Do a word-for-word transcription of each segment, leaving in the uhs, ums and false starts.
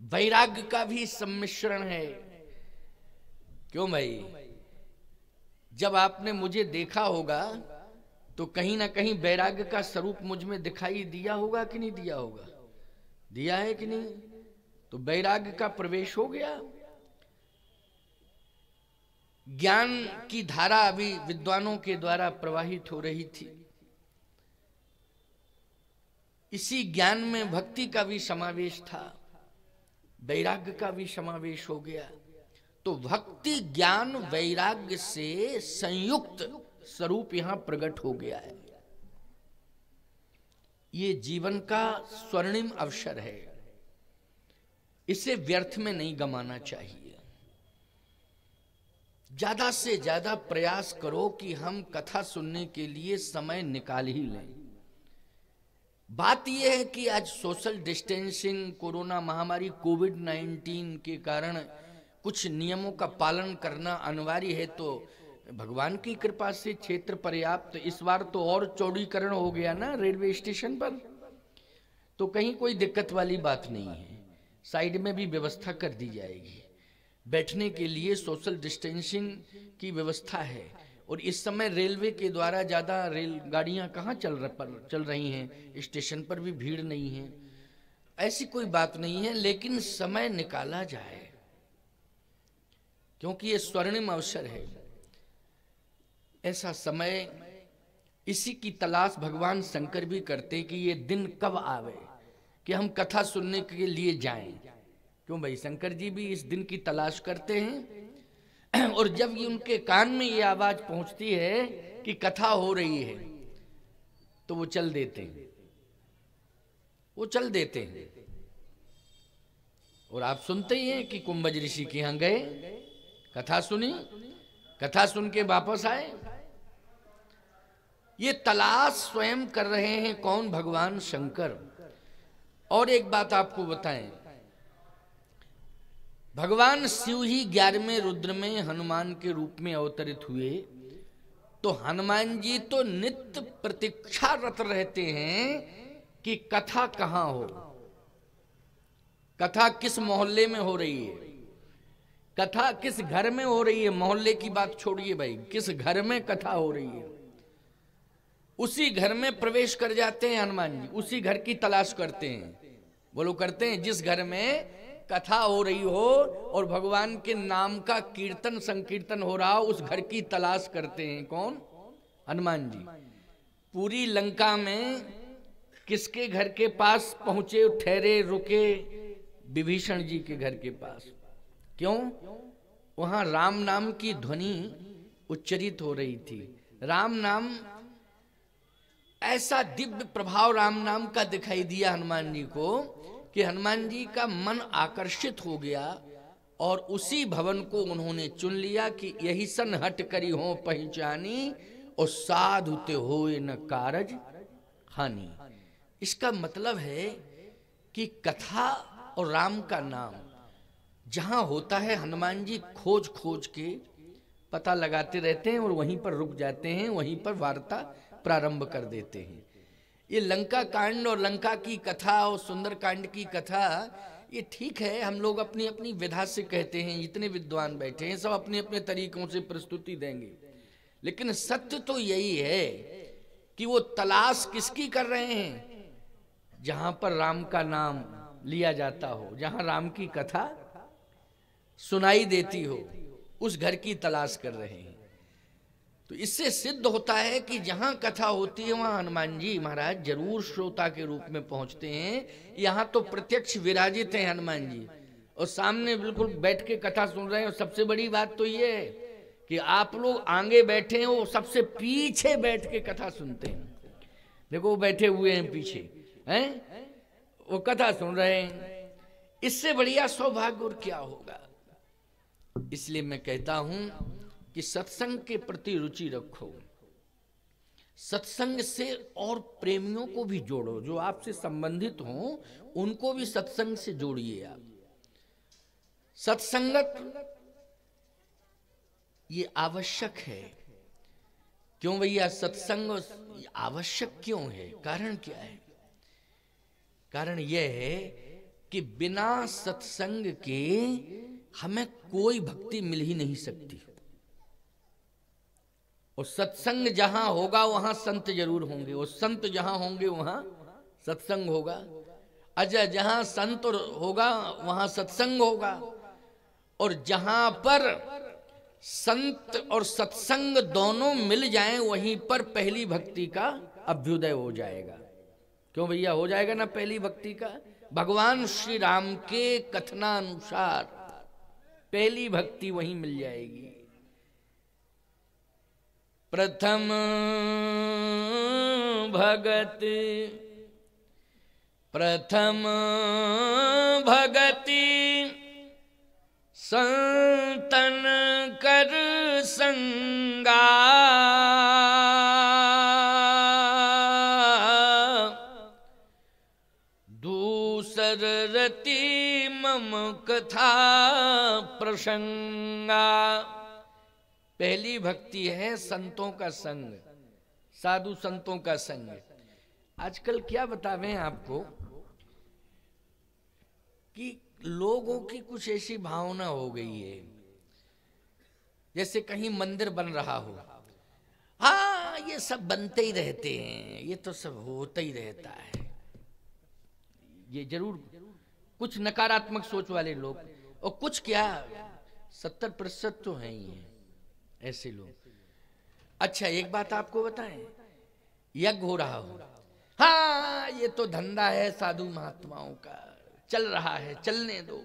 वैराग्य का भी सम्मिश्रण है। क्यों भाई, जब आपने मुझे देखा होगा तो कहीं ना कहीं वैराग्य का स्वरूप मुझ में दिखाई दिया होगा कि नहीं दिया होगा? दिया है कि नहीं? तो वैराग्य का प्रवेश हो गया। ज्ञान की धारा अभी विद्वानों के द्वारा प्रवाहित हो रही थी। इसी ज्ञान में भक्ति का भी समावेश था, वैराग्य का भी समावेश हो गया। तो भक्ति ज्ञान वैराग्य से संयुक्त स्वरूप यहां प्रकट हो गया है। ये जीवन का स्वर्णिम अवसर है, इसे व्यर्थ में नहीं गंवाना चाहिए। ज्यादा से ज्यादा प्रयास करो कि हम कथा सुनने के लिए समय निकाल ही लें। बात यह है कि आज सोशल डिस्टेंसिंग, कोरोना महामारी कोविड नाइन्टीन के कारण कुछ नियमों का पालन करना अनिवार्य है। तो भगवान की कृपा से क्षेत्र पर्याप्त, इस बार तो और चौड़ीकरण हो गया ना रेलवे स्टेशन पर, तो कहीं कोई दिक्कत वाली बात नहीं है। साइड में भी व्यवस्था कर दी जाएगी, बैठने के लिए सोशल डिस्टेंसिंग की व्यवस्था है। और इस समय रेलवे के द्वारा ज़्यादा रेलगाड़ियाँ कहाँ चल रह चल रही हैं, स्टेशन पर भी भीड़ नहीं है, ऐसी कोई बात नहीं है। लेकिन समय निकाला जाए, क्योंकि ये स्वर्णिम अवसर है। ऐसा समय, इसी की तलाश भगवान शंकर भी करते कि ये दिन कब आवे कि हम कथा सुनने के लिए जाएं। क्यों भाई, शंकर जी भी इस दिन की तलाश करते हैं। और जब ये उनके कान में ये आवाज पहुंचती है कि कथा हो रही है, तो वो चल देते हैं, वो चल देते हैं। और आप सुनते ही हैं कि कुंभज ऋषि के यहां गए, कथा सुनी, कथा सुन के वापस आए। ये तलाश स्वयं कर रहे हैं कौन? भगवान शंकर। और एक बात आपको बताएं, भगवान शिव ही ग्यारहवें रुद्र में हनुमान के रूप में अवतरित हुए। तो हनुमान जी तो नित्य प्रतीक्षारत रहते हैं कि कथा कहां हो, कथा किस मोहल्ले में हो रही है, कथा किस घर में हो रही है। मोहल्ले की बात छोड़िए भाई, किस घर में कथा हो रही है, उसी घर में प्रवेश कर जाते हैं हनुमान जी, उसी घर की तलाश करते हैं। बोलो, करते हैं? जिस घर में कथा हो रही हो और भगवान के नाम का कीर्तन संकीर्तन हो रहा हो, उस घर की तलाश करते हैं। कौन? हनुमान जी। पूरी लंका में किसके घर के पास पहुंचे, ठहरे, रुके? विभीषण जी के घर के पास। क्यों? वहां राम नाम की ध्वनि उच्चरित हो रही थी। राम नाम, ऐसा दिव्य प्रभाव राम नाम का दिखाई दिया हनुमान जी को कि हनुमान जी का मन आकर्षित हो गया और उसी भवन को उन्होंने चुन लिया कि यही सन हट करी हो पहचानी और साधु ते होए न कारज हानि। इसका मतलब है कि कथा और राम का नाम जहां होता है, हनुमान जी खोज खोज के पता लगाते रहते हैं और वहीं पर रुक जाते हैं, वहीं पर वार्ता प्रारंभ कर देते हैं। ये लंका कांड और लंका की कथा और सुंदर कांड की कथा, ये ठीक है, हम लोग अपनी अपनी विधा से कहते हैं, इतने विद्वान बैठे हैं, सब अपने अपने तरीकों से प्रस्तुति देंगे। लेकिन सत्य तो यही है कि वो तलाश किसकी कर रहे हैं? जहां पर राम का नाम लिया जाता हो, जहां राम की कथा सुनाई देती हो, उस घर की तलाश कर रहे हैं। तो इससे सिद्ध होता है कि जहां कथा होती है वहां हनुमान जी महाराज जरूर श्रोता के रूप में पहुंचते हैं। यहां तो प्रत्यक्ष विराजित हैं हनुमान जी, और सामने बिल्कुल बैठ के कथा सुन रहे हैं। और सबसे बड़ी बात तो ये है कि आप लोग आगे बैठे हैं, वो सबसे पीछे बैठ के कथा सुनते हैं। देखो वो बैठे हुए हैं पीछे, हैं, वो कथा सुन रहे हैं। इससे बढ़िया सौभाग्य और क्या होगा? इसलिए मैं कहता हूं कि सत्संग के प्रति रुचि रखो, सत्संग से और प्रेमियों को भी जोड़ो, जो आपसे संबंधित हों उनको भी सत्संग से जोड़िए। आप सत्संगत ये आवश्यक है। क्यों भैया सत्संग आवश्यक क्यों है? कारण क्या है? कारण यह है कि बिना सत्संग के हमें कोई भक्ति मिल ही नहीं सकती। और सत्संग जहां होगा वहां संत जरूर होंगे, और संत जहां होंगे वहां सत्संग होगा। अच्छा, जहां संत होगा वहां सत्संग होगा, और जहां पर संत और सत्संग दोनों मिल जाएं वहीं पर पहली भक्ति का अभ्युदय हो जाएगा। क्यों भैया, हो जाएगा ना पहली भक्ति का। भगवान श्री राम के कथनानुसार पहली भक्ति वहीं मिल जाएगी। प्रथम भगत प्रथम भगति संतन कर संगा, दूसर रति मम कथा प्रसंगा। पहली भक्ति है संतों का संग, साधु संतों का संग। आजकल क्या बतावें आपको कि लोगों की कुछ ऐसी भावना हो गई है, जैसे कहीं मंदिर बन रहा हो, हाँ ये सब बनते ही रहते हैं, ये तो सब होता ही रहता है। ये जरूर कुछ नकारात्मक सोच वाले लोग, और कुछ क्या सत्तर प्रतिशत तो हैं ही हैं ऐसे लोग। अच्छा, एक बात आपको बताएं, यज्ञ हो रहा हो, हाँ ये तो धंधा है साधु महात्माओं का, चल रहा है, चलने दो।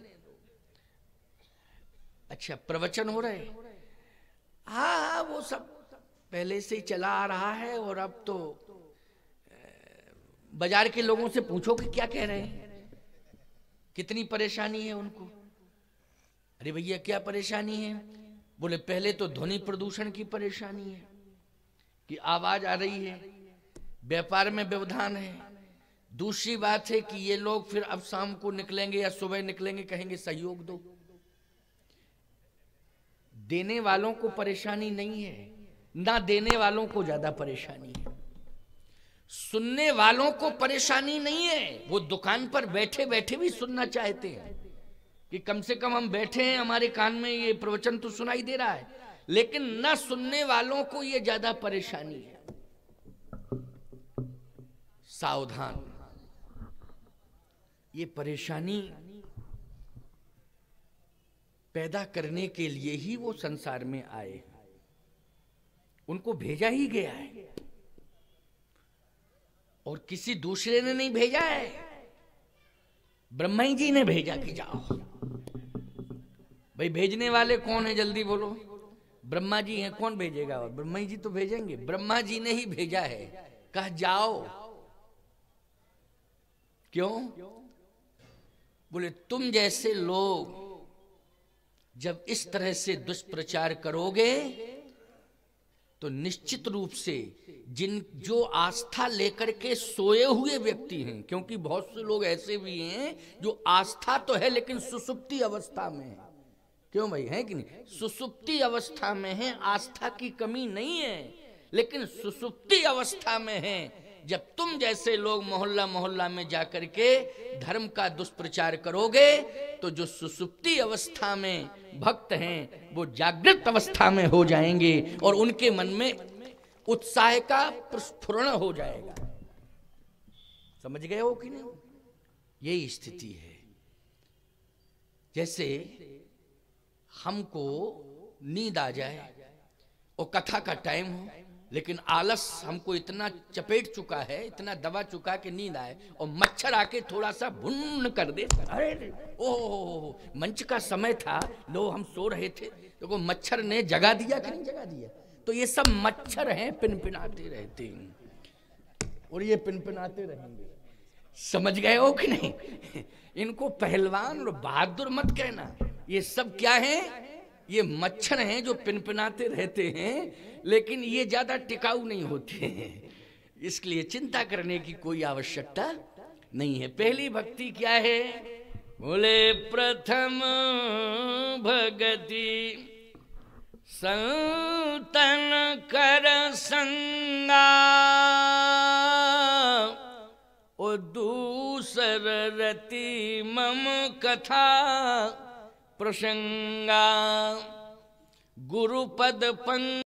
अच्छा, प्रवचन हो रहे, हाँ हाँ वो सब पहले से ही चला आ रहा है, और अब तो बाजार के लोगों से पूछो कि क्या कह रहे हैं, कितनी परेशानी है उनको। अरे भैया क्या परेशानी है? बोले पहले तो ध्वनि प्रदूषण की परेशानी है कि आवाज आ रही है, व्यापार में व्यवधान है। दूसरी बात है कि ये लोग फिर अब शाम को निकलेंगे या सुबह निकलेंगे, कहेंगे सहयोग दो। देने वालों को परेशानी नहीं है, ना देने वालों को ज्यादा परेशानी है। सुनने वालों को परेशानी नहीं है, वो दुकान पर बैठे बैठे भी सुनना चाहते हैं कि कम से कम हम बैठे हैं, हमारे कान में ये प्रवचन तो सुनाई दे रहा है। लेकिन न सुनने वालों को ये ज्यादा परेशानी है। सावधान, ये परेशानी पैदा करने के लिए ही वो संसार में आए, उनको भेजा ही गया है, और किसी दूसरे ने नहीं भेजा है, ब्रह्मा जी ने भेजा कि जाओ। भाई भेजने वाले कौन है, जल्दी बोलो। ब्रह्मा जी हैं, कौन भेजेगा? और ब्रह्मा जी तो भेजेंगे, ब्रह्मा जी ने ही भेजा है, कहा जाओ। क्यों? बोले तुम जैसे लोग जब इस तरह से दुष्प्रचार करोगे तो निश्चित रूप से जिन जो आस्था लेकर के सोए हुए व्यक्ति हैं, क्योंकि बहुत से लोग ऐसे भी हैं जो आस्था तो है लेकिन सुसुप्ति अवस्था में है। क्यों भाई, है कि नहीं? सुसुप्ति अवस्था में है, आस्था की कमी नहीं है, लेकिन सुसुप्ति अवस्था में है। जब तुम जैसे लोग मोहल्ला मोहल्ला में जाकर के धर्म का दुष्प्रचार करोगे तो जो सुसुप्ति अवस्था में भक्त हैं वो जागृत अवस्था में हो जाएंगे, और उनके मन में उत्साह का प्रस्फुरण हो जाएगा। समझ गए हो कि नहीं? यही स्थिति है। जैसे हमको नींद आ जाए और कथा का टाइम हो, लेकिन आलस हमको इतना चपेट चुका है, इतना दबा चुका कि नींद आए, और मच्छर आके थोड़ा सा भुन्न कर दे, अरे ओह मंच का समय था, लो हम सो रहे थे, तो मच्छर ने जगा दिया कि नहीं जगा दिया? तो ये सब मच्छर हैं, पिनपिनाते रहते हैं, और ये पिनपिनाते रहेंगे। समझ गए हो कि नहीं? इनको पहलवान और बहादुर मत कहना, ये सब क्या है? ये मच्छर हैं जो पिनपिनाते रहते हैं, लेकिन ये ज्यादा टिकाऊ नहीं होते हैं, इसलिए चिंता करने की कोई आवश्यकता नहीं है। पहली भक्ति क्या है? बोले प्रथम भगति संतन कर संगा, और दूसर रति मम कथा प्रसंगा गुरुपद पंग